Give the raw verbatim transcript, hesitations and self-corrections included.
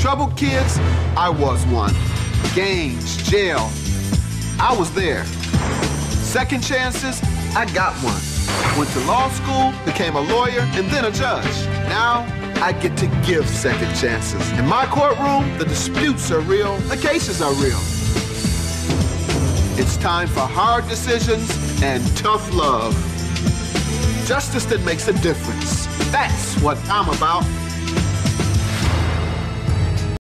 Troubled kids, I was one. Gangs, jail, I was there. Second chances, I got one. Went to law school, became a lawyer, and then a judge. Now, I get to give second chances. In my courtroom, the disputes are real, the cases are real. It's time for hard decisions and tough love. Justice that makes a difference. That's what I'm about.